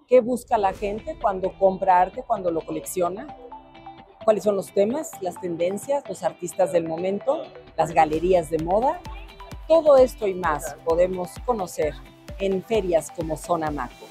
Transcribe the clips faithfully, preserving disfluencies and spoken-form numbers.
¿Qué busca la gente cuando compra arte, cuando lo colecciona? ¿Cuáles son los temas, las tendencias, los artistas del momento, las galerías de moda? Todo esto y más podemos conocer en ferias como Sonamaco.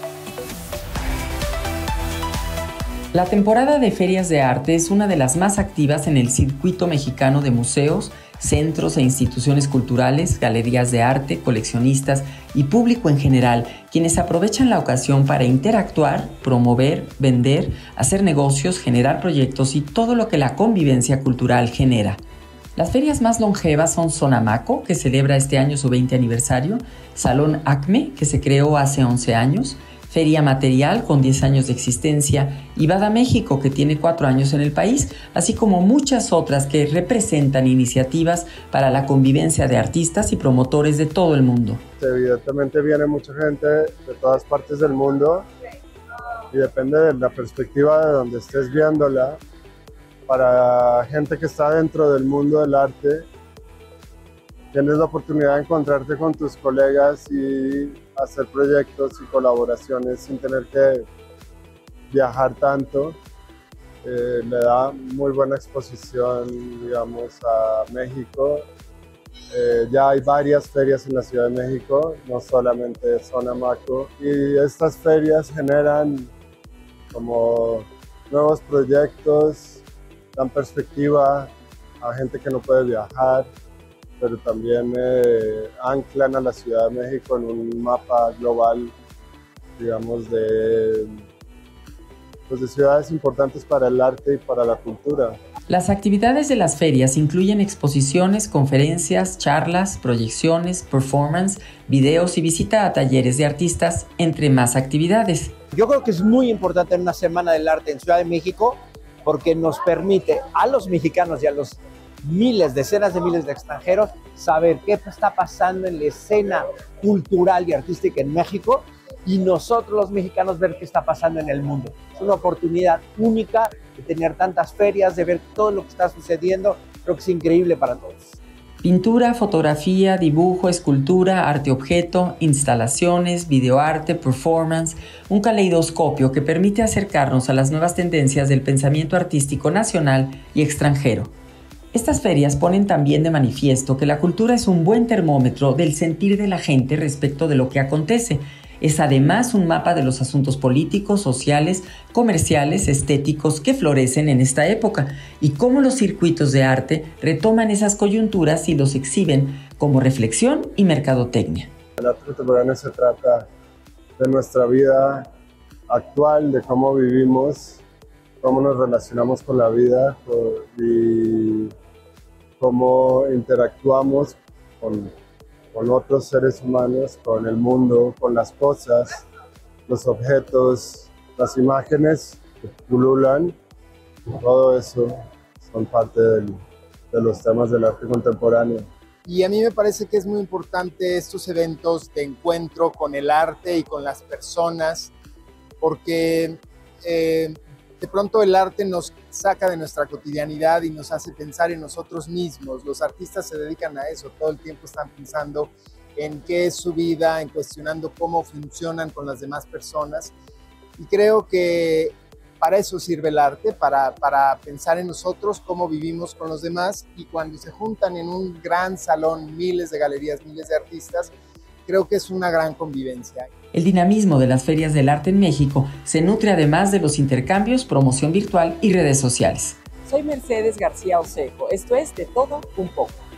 La temporada de ferias de arte es una de las más activas en el circuito mexicano de museos, centros e instituciones culturales, galerías de arte, coleccionistas y público en general, quienes aprovechan la ocasión para interactuar, promover, vender, hacer negocios, generar proyectos y todo lo que la convivencia cultural genera. Las ferias más longevas son Sonamaco, que celebra este año su veinte aniversario, Salón Acme, que se creó hace once años, Feria Material, con diez años de existencia, y Bada México, que tiene cuatro años en el país, así como muchas otras que representan iniciativas para la convivencia de artistas y promotores de todo el mundo. Evidentemente viene mucha gente de todas partes del mundo y depende de la perspectiva de donde estés viéndola. Para gente que está dentro del mundo del arte, tienes la oportunidad de encontrarte con tus colegas y hacer proyectos y colaboraciones sin tener que viajar tanto. Eh, le da muy buena exposición, digamos, a México. Eh, ya hay varias ferias en la Ciudad de México, no solamente Sonamaco, y estas ferias generan como nuevos proyectos, dan perspectiva a gente que no puede viajar, pero también eh, anclan a la Ciudad de México en un mapa global, digamos, de, pues de ciudades importantes para el arte y para la cultura. Las actividades de las ferias incluyen exposiciones, conferencias, charlas, proyecciones, performance, videos y visita a talleres de artistas, entre más actividades. Yo creo que es muy importante en una Semana del Arte en Ciudad de México porque nos permite a los mexicanos y a los miles, decenas de miles de extranjeros saber qué está pasando en la escena cultural y artística en México y nosotros los mexicanos ver qué está pasando en el mundo. Es una oportunidad única de tener tantas ferias, de ver todo lo que está sucediendo. Creo que es increíble para todos. Pintura, fotografía, dibujo, escultura, arte objeto, instalaciones, videoarte, performance, un caleidoscopio que permite acercarnos a las nuevas tendencias del pensamiento artístico nacional y extranjero. Estas ferias ponen también de manifiesto que la cultura es un buen termómetro del sentir de la gente respecto de lo que acontece. Es además un mapa de los asuntos políticos, sociales, comerciales, estéticos que florecen en esta época y cómo los circuitos de arte retoman esas coyunturas y los exhiben como reflexión y mercadotecnia. El arte contemporáneo se trata de nuestra vida actual, de cómo vivimos, cómo nos relacionamos con la vida y cómo interactuamos con, con otros seres humanos, con el mundo, con las cosas, los objetos, las imágenes que pululan. Todo eso son parte del, de los temas del arte contemporáneo. Y a mí me parece que es muy importante estos eventos de encuentro con el arte y con las personas, porque eh, de pronto el arte nos saca de nuestra cotidianidad y nos hace pensar en nosotros mismos. Los artistas se dedican a eso, todo el tiempo están pensando en qué es su vida, en cuestionando cómo funcionan con las demás personas. Y creo que para eso sirve el arte, para, para pensar en nosotros, cómo vivimos con los demás. Y cuando se juntan en un gran salón miles de galerías, miles de artistas, creo que es una gran convivencia. El dinamismo de las ferias del arte en México se nutre además de los intercambios, promoción virtual y redes sociales. Soy Mercedes García Osejo. Esto es De Todo Un Poco.